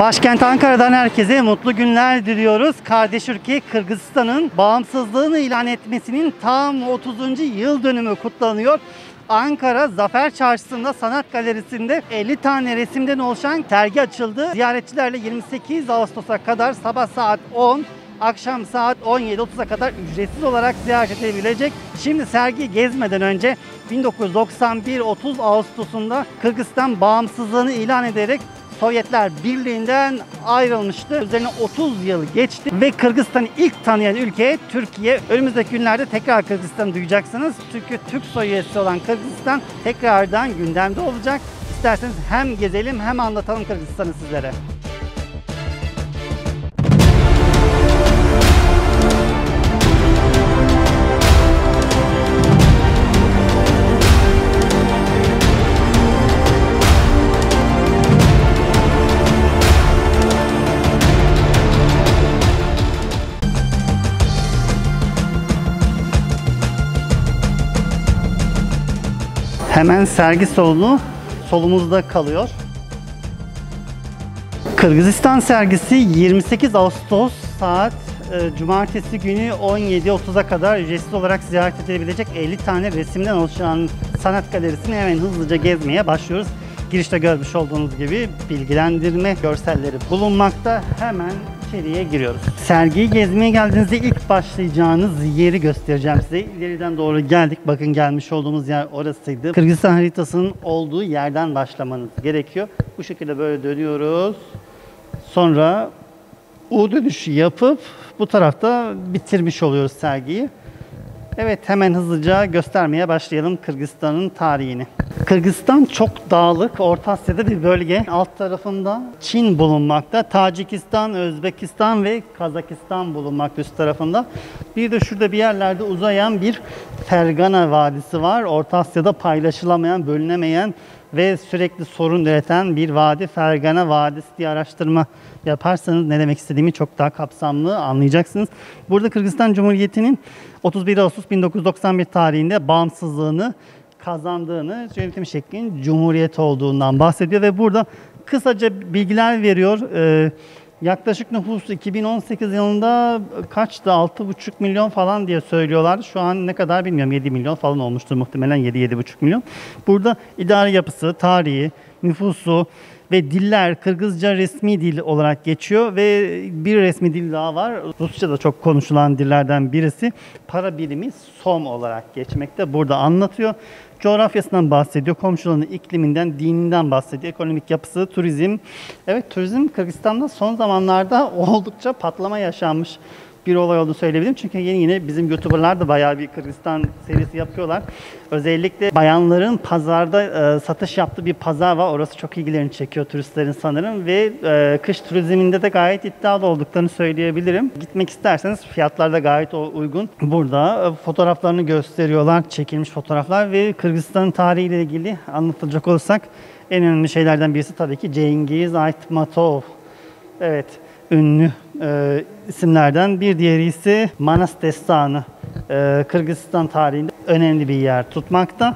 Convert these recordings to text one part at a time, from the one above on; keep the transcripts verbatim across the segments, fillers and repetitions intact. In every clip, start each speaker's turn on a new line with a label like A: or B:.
A: Başkent Ankara'dan herkese mutlu günler diliyoruz. Kardeş ülke Kırgızistan'ın bağımsızlığını ilan etmesinin tam otuzuncu yıl dönümü kutlanıyor. Ankara Zafer Çarşısı'nda Sanat Galerisi'nde elli tane resimden oluşan sergi açıldı. Ziyaretçilerle yirmi sekiz Ağustos'a kadar sabah saat on, akşam saat on yedi otuz'a kadar ücretsiz olarak ziyaret edilebilecek. Şimdi sergiyi gezmeden önce bin dokuz yüz doksan bir otuz Ağustos'unda Kırgızistan bağımsızlığını ilan ederek Sovyetler Birliği'nden ayrılmıştı. Üzerine otuz yıl geçti ve Kırgızistan'ı ilk tanıyan ülke Türkiye. Önümüzdeki günlerde tekrar Kırgızistan'ı duyacaksınız. Çünkü Türk soy üyesi olan Kırgızistan tekrardan gündemde olacak. İsterseniz hem gezelim hem anlatalım Kırgızistan'ı sizlere. Hemen sergi salonu solumuzda kalıyor. Kırgızistan sergisi yirmi sekiz Ağustos saat e, Cumartesi günü on yedi otuz'a kadar ücretsiz olarak ziyaret edilebilecek elli tane resimden oluşan sanat galerisini hemen hızlıca gezmeye başlıyoruz. Girişte görmüş olduğunuz gibi bilgilendirme görselleri bulunmakta. Hemen içeriye giriyoruz. Sergiyi gezmeye geldiğinizde ilk başlayacağınız yeri göstereceğim size. İleriden doğru geldik. Bakın gelmiş olduğumuz yer orasıydı. Kırgızistan haritasının olduğu yerden başlamanız gerekiyor. Bu şekilde böyle dönüyoruz. Sonra U dönüşü yapıp bu tarafta bitirmiş oluyoruz sergiyi. Evet, hemen hızlıca göstermeye başlayalım Kırgızistan'ın tarihini. Kırgızistan çok dağlık, Orta Asya'da bir bölge. Alt tarafında Çin bulunmakta. Tacikistan, Özbekistan ve Kazakistan bulunmakta üst tarafında. Bir de şurada bir yerlerde uzayan bir Fergana Vadisi var. Orta Asya'da paylaşılamayan, bölünemeyen ve sürekli sorun üreten bir vadi. Fergana Vadisi diye araştırma yaparsanız ne demek istediğimi çok daha kapsamlı anlayacaksınız. Burada Kırgızistan Cumhuriyeti'nin otuz bir Ağustos bin dokuz yüz doksan bir tarihinde bağımsızlığını kazandığını, yönetim şeklinin cumhuriyet olduğundan bahsediyor ve burada kısaca bilgiler veriyor. Ee, yaklaşık nüfusu iki bin on sekiz yılında kaçtı? altı buçuk milyon falan diye söylüyorlar. Şu an ne kadar bilmiyorum. yedi milyon falan olmuştur muhtemelen. yedi yedi buçuk milyon. Burada idari yapısı, tarihi, nüfusu ve diller Kırgızca resmi dil olarak geçiyor ve bir resmi dil daha var. Rusça da çok konuşulan dillerden birisi. Para birimi som olarak geçmekte. Burada anlatıyor. Coğrafyasından bahsediyor, komşularının ikliminden, dininden bahsediyor, ekonomik yapısı, turizm. Evet, turizm Kırgızistan'da son zamanlarda oldukça patlama yaşanmış bir olay olduğunu söyleyebilirim. Çünkü yeni yine bizim YouTuber'lar da bayağı bir Kırgızistan serisi yapıyorlar. Özellikle bayanların pazarda e, satış yaptığı bir pazar var. Orası çok ilgilerini çekiyor turistlerin sanırım ve e, kış turizminde de gayet iddialı olduklarını söyleyebilirim. Gitmek isterseniz fiyatlar da gayet uygun. Burada e, fotoğraflarını gösteriyorlar, çekilmiş fotoğraflar ve Kırgızistan'ın tarihiyle ilgili anlatılacak olursak en önemli şeylerden birisi tabii ki Cengiz Aytmatov. Evet, ünlü e, isimlerden bir diğeri ise Manas Destanı. E, Kırgızistan tarihinde önemli bir yer tutmakta.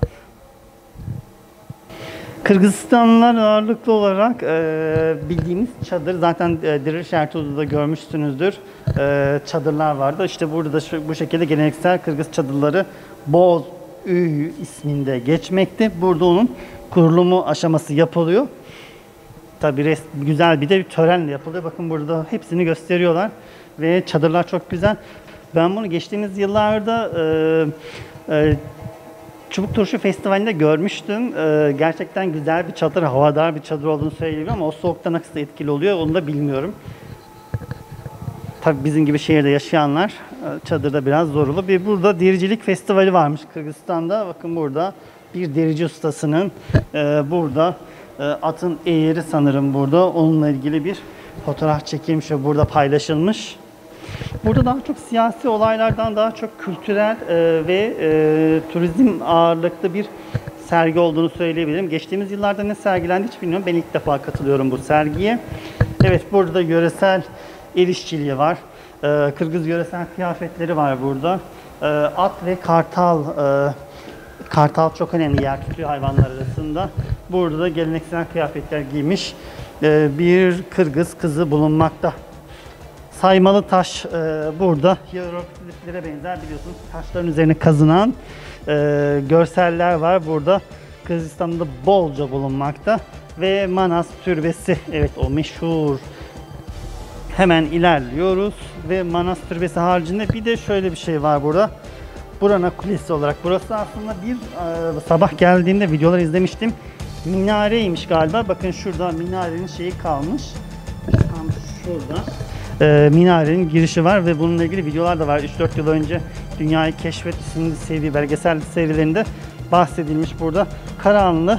A: Kırgızistanlılar ağırlıklı olarak e, bildiğimiz çadır, zaten e, Diriliş Ertuğrul'da görmüşsünüzdür. E, çadırlar vardı. İşte burada da şu, bu şekilde geleneksel Kırgız çadırları Boz Üy isminde geçmekte. Burada onun kurulumu aşaması yapılıyor. Tabii res, güzel bir de bir törenle yapılıyor. Bakın burada hepsini gösteriyorlar ve çadırlar çok güzel. Ben bunu geçtiğimiz yıllarda e, e, Çubuk Turşu Festivali'nde görmüştüm. E, gerçekten güzel bir çadır, havadar bir çadır olduğunu söyleyebilirim ama o soğukta nasıl etkili oluyor onu da bilmiyorum. Tabii bizim gibi şehirde yaşayanlar çadırda biraz zorlu. Bir burada dericilik festivali varmış Kırgızistan'da. Bakın burada bir derici ustasının e, burada atın eğri sanırım burada. Onunla ilgili bir fotoğraf çekilmiş ve burada paylaşılmış. Burada daha çok siyasi olaylardan daha çok kültürel e, ve e, turizm ağırlıklı bir sergi olduğunu söyleyebilirim. Geçtiğimiz yıllarda ne sergilendi hiç bilmiyorum. Ben ilk defa katılıyorum bu sergiye. Evet, burada yöresel el işçiliği var. E, Kırgız yöresel kıyafetleri var burada. E, at ve kartal e, Kartal çok önemli yer tutuyor hayvanlar arasında. Burada da geleneksel kıyafetler giymiş e, bir Kırgız kızı bulunmakta. Saymalı taş e, burada hierogliflere benzer, biliyorsunuz taşların üzerine kazınan e, görseller var burada. Kırgızistan'da bolca bulunmakta ve Manas Türbesi, evet o meşhur. Hemen ilerliyoruz ve Manas Türbesi haricinde bir de şöyle bir şey var burada. Burana Kulesi olarak. Burası aslında bir e, sabah geldiğimde videolar izlemiştim. Minareymiş galiba. Bakın şurada minarenin şeyi kalmış. Tam şurada. E, minarenin girişi var ve bununla ilgili videolar da var. üç dört yıl önce Dünyayı Keşfet isimli seri, belgesel serilerinde bahsedilmiş burada. Karahanlı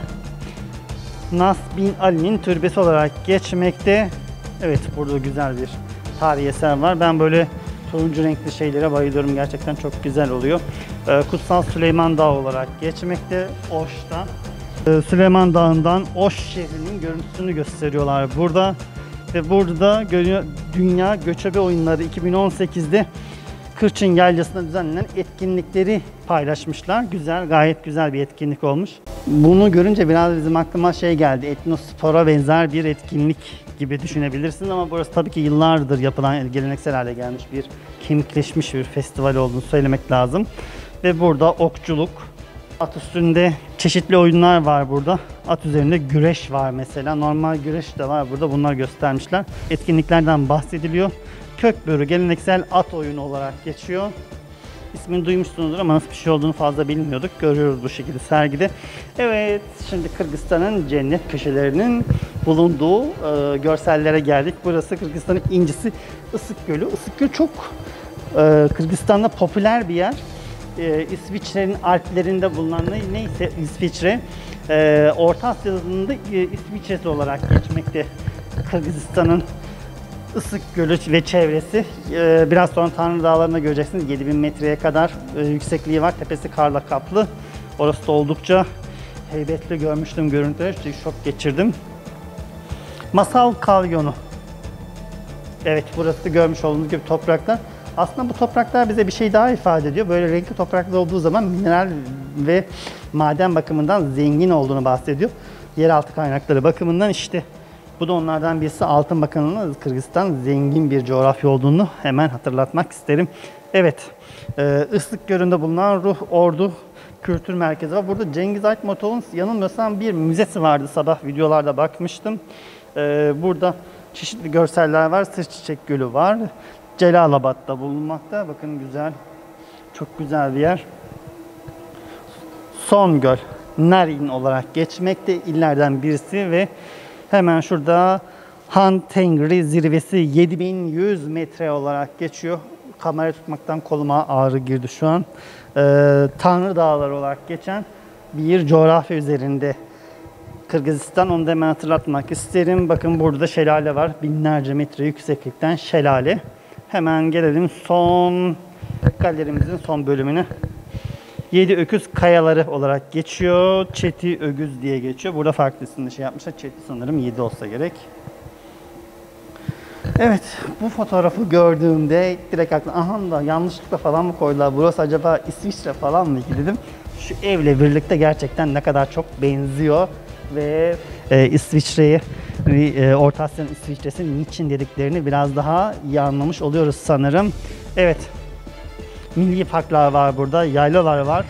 A: Nas bin Ali'nin türbesi olarak geçmekte. Evet, burada güzel bir tarihi eser var. Ben böyle turuncu renkli şeylere bayılıyorum. Gerçekten çok güzel oluyor. Ee, Kutsal Süleyman Dağı olarak geçmekte Oş'ta. Ee, Süleyman Dağı'ndan Oş şehrinin görüntüsünü gösteriyorlar burada. Ve burada Dünya Göçebe Oyunları iki bin on sekizde Kırçın Yaylası'nda düzenlenen etkinlikleri paylaşmışlar. Güzel, gayet güzel bir etkinlik olmuş. Bunu görünce biraz bizim aklıma şey geldi. Etnospora benzer bir etkinlik gibi düşünebilirsiniz ama burası tabii ki yıllardır yapılan, geleneksel hale gelmiş bir, kemikleşmiş bir festival olduğunu söylemek lazım. Ve burada okçuluk, at üstünde çeşitli oyunlar var burada. At üzerinde güreş var mesela. Normal güreş de var burada. Bunlar göstermişler. Etkinliklerden bahsediliyor. Kökbörü geleneksel at oyunu olarak geçiyor. İsmini duymuşsunuzdur ama nasıl bir şey olduğunu fazla bilmiyorduk. Görüyoruz bu şekilde sergide. Evet, şimdi Kırgızistan'ın cennet köşelerinin bulunduğu e, görsellere geldik. Burası Kırgızistan'ın incisi Isık Gölü. Isık Göl çok e, Kırgızistan'da popüler bir yer. E, İsviçre'nin Alplerinde bulunan neyse İsviçre, e, Orta Asya'nın da e, İsviçre'si olarak geçmekte Kırgızistan'ın Isık Gölü ve çevresi. Ee, biraz sonra Tanrı Dağları'nda göreceksiniz. yedi bin metreye kadar e, yüksekliği var. Tepesi karla kaplı. Orası da oldukça heybetli, görmüştüm görüntüleri. Şok geçirdim. Masal Kalyonu. Evet, burası da görmüş olduğunuz gibi topraklar. Aslında bu topraklar bize bir şey daha ifade ediyor. Böyle renkli topraklar olduğu zaman mineral ve maden bakımından zengin olduğunu bahsediyor. Yeraltı kaynakları bakımından işte bu da onlardan birisi. Altın Bakanlığı'nın Kırgızistan zengin bir coğrafya olduğunu hemen hatırlatmak isterim. Evet, e, Islık Gölü'nde bulunan Ruh Ordu Kültür Merkezi var. Burada Cengiz Aytmatov'un yanılmıyorsam bir müzesi vardı. Sabah videolarda bakmıştım. E, burada çeşitli görseller var. Sırçiçek Gölü var. Celalabad'da bulunmakta. Bakın güzel, çok güzel bir yer. Son Göl, Narin olarak geçmekte illerden birisi ve hemen şurada Han Tengri zirvesi yedi bin yüz metre olarak geçiyor. Kamerayı tutmaktan koluma ağrı girdi şu an. Ee, Tanrı Dağları olarak geçen bir coğrafya üzerinde Kırgızistan. Onu da hemen hatırlatmak isterim. Bakın burada şelale var. Binlerce metre yükseklikten şelale. Hemen gelelim son galerimizin son bölümüne. Yedi Öküz Kayaları olarak geçiyor. Çeti Ögüz diye geçiyor. Burada farklı isimli şey yapmışlar. Çeti sanırım yedi olsa gerek. Evet, bu fotoğrafı gördüğümde direkt aklıma, aha da yanlışlıkla falan mı koydular? Burası acaba İsviçre falan mı ki dedim. Şu evle birlikte gerçekten ne kadar çok benziyor ve e, İsviçre'yi, e, Orta Asya'nın İsviçre'si niçin dediklerini biraz daha iyi anlamış oluyoruz sanırım. Evet. Milli parklar var burada, yaylalar var.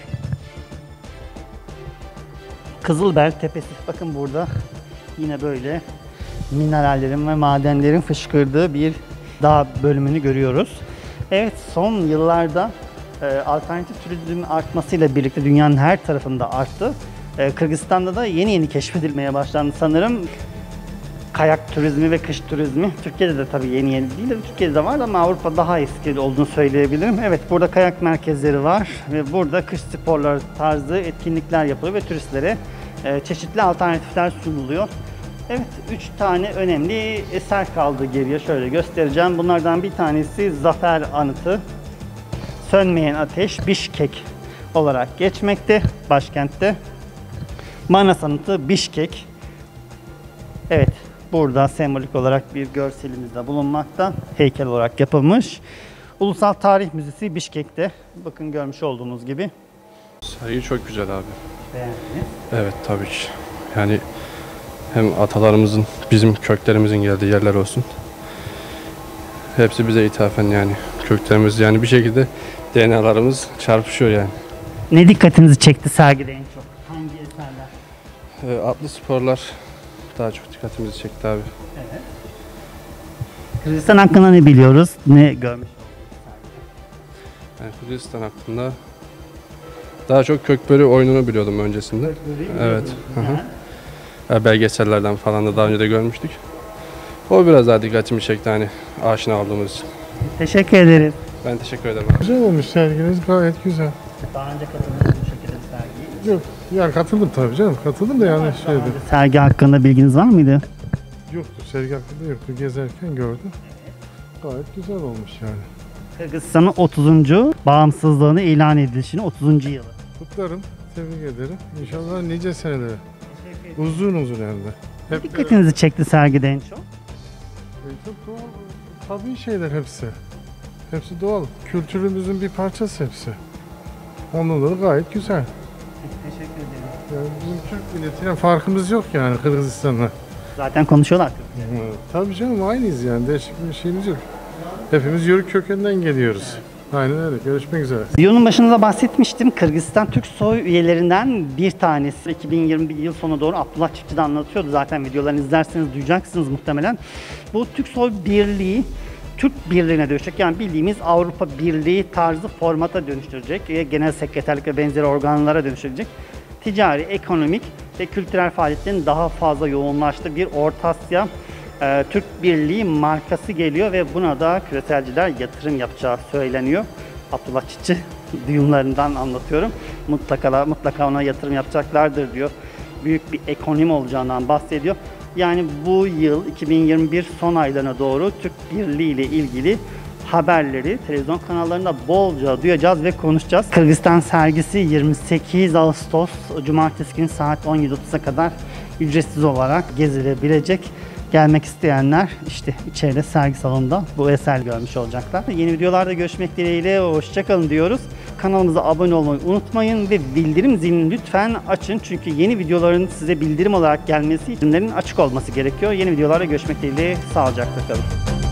A: Kızılbel Tepesi. Bakın burada yine böyle minerallerin ve madenlerin fışkırdığı bir dağ bölümünü görüyoruz. Evet, son yıllarda e, alternatif turizmin artmasıyla birlikte dünyanın her tarafında arttı. E, Kırgızistan'da da yeni yeni keşfedilmeye başlandı sanırım. Kayak turizmi ve kış turizmi. Türkiye'de de tabii yeni yeni değil de Türkiye'de de var ama Avrupa daha eski olduğunu söyleyebilirim. Evet, burada kayak merkezleri var ve burada kış sporları tarzı etkinlikler yapılıyor ve turistlere e, çeşitli alternatifler sunuluyor. Evet, üç tane önemli eser kaldı geriye, şöyle göstereceğim. Bunlardan bir tanesi Zafer Anıtı. Sönmeyen Ateş, Bişkek olarak geçmekte başkentte. Manas Anıtı, Bişkek. Evet. Burada sembolik olarak bir görselimiz de bulunmakta. Heykel olarak yapılmış. Ulusal Tarih Müzesi Bişkek'te. Bakın görmüş olduğunuz gibi.
B: Sergi çok güzel abi.
A: Beğendiniz?
B: Evet tabii ki. Yani hem atalarımızın, bizim köklerimizin geldiği yerler olsun. Hepsi bize ithafen yani köklerimiz yani bir şekilde D N A'larımız çarpışıyor yani.
A: Ne dikkatinizi çekti sergide en çok? Hangi eserler?
B: E, atlı sporlar daha çok dikkatimizi çekti abi.
A: Evet. Kırgızistan hakkında ne biliyoruz? Ne görmüş?
B: Yani Kırgızistan hakkında daha çok Kökbörü oyununu biliyordum öncesinde. Evet. Hı hı. Ya belgesellerden falan da daha önce de görmüştük. O biraz daha dikkatimi çekti hani aşina olduğumuz için.
A: Teşekkür ederim.
B: Ben teşekkür ederim.
C: Güzel olmuş serginiz, gayet güzel.
A: Daha önce katıldığınız bu şekilde bir sergiye.
C: Yok, yani katıldım tabii canım. Katıldım da yani şeydi.
A: Sergi hakkında bilginiz var mıydı?
C: Yoktu, sergi hakkında yoktu. Gezerken gördüm. Gayet güzel olmuş yani.
A: Kırgızistan'ın otuzuncu bağımsızlığını ilan edilişini otuzuncu yılı.
C: Kutlarım, tebrik ederim. İnşallah nice senelere. Uzun uzun hem de. Hep
A: Dikkatinizi çekti sergide en çok?
C: E, çok doğal, tabii şeyler hepsi. Hepsi doğal. Kültürümüzün bir parçası hepsi. Ondan gayet güzel.
A: Teşekkür ederim.
C: Yani bizim Türk milletiyle farkımız yok yani Kırgızistan'la.
A: Zaten konuşuyorlar.
C: Evet, tabii canım aynıyız yani. Değişik bir şeyimiz yok. Hepimiz Yörük kökeninden geliyoruz. Aynen öyle. Görüşmek üzere.
A: Videonun başında bahsetmiştim. Kırgızistan Türk soy üyelerinden bir tanesi. iki bin yirmi bir yıl sonu doğru Abdullah Çiftçi de anlatıyordu. Zaten videolarını izlerseniz duyacaksınız muhtemelen. Bu Türk soy birliği Türk Birliği'ne dönüşecek. Yani bildiğimiz Avrupa Birliği tarzı formata dönüştürecek. Genel sekreterlik ve benzeri organlara dönüştürecek. Ticari, ekonomik ve kültürel faaliyetlerin daha fazla yoğunlaştığı bir Orta Asya e, Türk Birliği markası geliyor ve buna da küreselciler yatırım yapacağı söyleniyor. Abdullah Çiftçi duyumlarından anlatıyorum. Mutlaka mutlaka ona yatırım yapacaklardır diyor. Büyük bir ekonomi olacağından bahsediyor. Yani bu yıl iki bin yirmi bir son aylarına doğru Türk Birliği ile ilgili haberleri televizyon kanallarında bolca duyacağız ve konuşacağız. Kırgızistan sergisi yirmi sekiz Ağustos Cumartesi günü saat on yedi otuza kadar ücretsiz olarak gezilebilecek. Gelmek isteyenler işte içeride sergi salonunda bu eser görmüş olacaklar. Yeni videolarda görüşmek dileğiyle hoşçakalın diyoruz. Kanalımıza abone olmayı unutmayın ve bildirim zilini lütfen açın. Çünkü yeni videoların size bildirim olarak gelmesi için bildirimlerin açık olması gerekiyor. Yeni videolarda görüşmek dileğiyle sağlıcakla kalın.